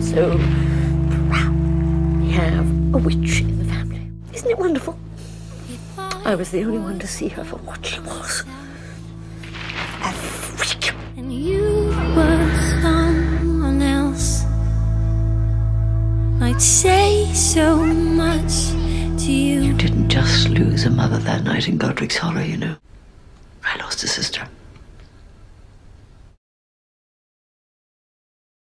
so proud we have a witch in the family. Isn't it wonderful? I was the only one to see her for what she was. A freak. And you were someone else. I'd say so much to you. You didn't just lose a mother that night in Godric's Hollow, you know. I lost a sister.